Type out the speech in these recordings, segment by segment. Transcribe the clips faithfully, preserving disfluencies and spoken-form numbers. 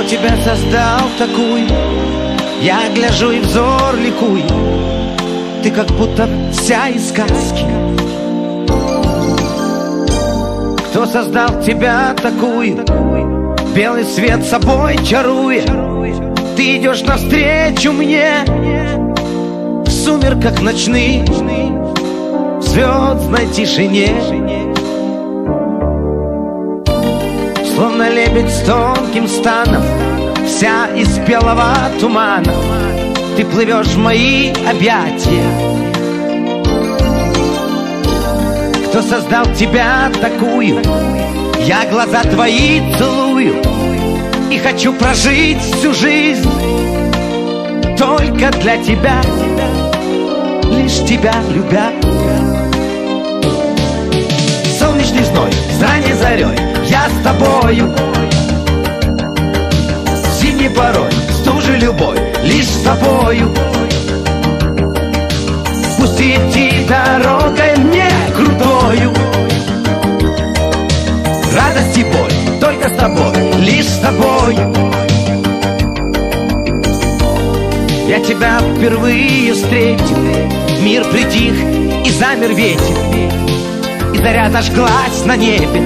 Кто тебя создал такую? Я гляжу и взор ликует. Ты как будто вся из сказки. Кто создал тебя такую? Белый свет собой чаруя. Ты идешь навстречу мне в сумерках ночных, в звездной тишине. Словно лебедь с тонким станом, вся из белого тумана, ты плывешь в мои объятия. Кто создал тебя такую? Я глаза твои целую и хочу прожить всю жизнь только для тебя, лишь тебя любя. Солнечный зной, с ранней зарей я с тобою. Зимний порой, стужи любой, лишь с тобою. Пусть идти дорогой мне крутою, радость и боль только с тобой, лишь с тобой. Я тебя впервые встретил, мир притих и замер ветер, и заря зажглась на небе.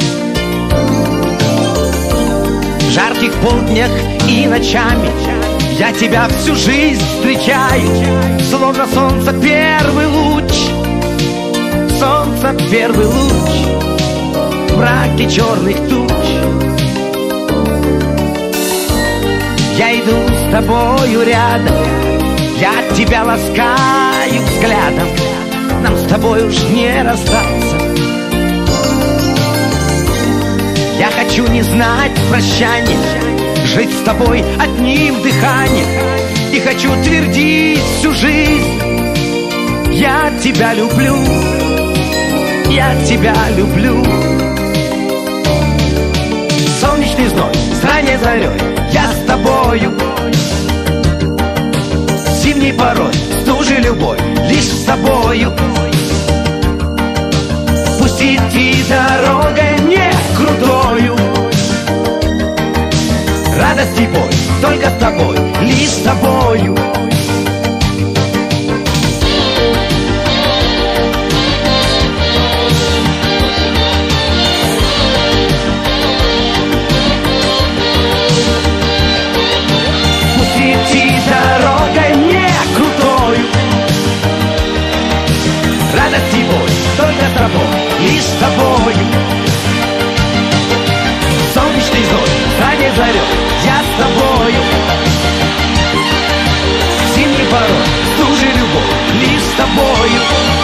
В жарких полднях и ночами я тебя всю жизнь встречаю, словно солнце первый луч, солнце первый луч в мраке черных туч. Я иду с тобою рядом, я тебя ласкаю взглядом, нам с тобой уж не расстаться. Я хочу не знать прощания, жить с тобой одним дыханием, и хочу твердить всю жизнь: я тебя люблю, я тебя люблю. Солнечный зной, с ранней зарей я с тобою. Зимний порой, стужи любой, лишь с тобою. Пусть идти дорогой мне крутою, радость и боль только с тобой, лишь с тобою. Пусть идти дорогой мне крутою, радость и боль только с тобой, лишь с тобою. Солнечный зной, с ранней зарей я с тобою. Зимний порой, стужи любовь, лишь с тобою.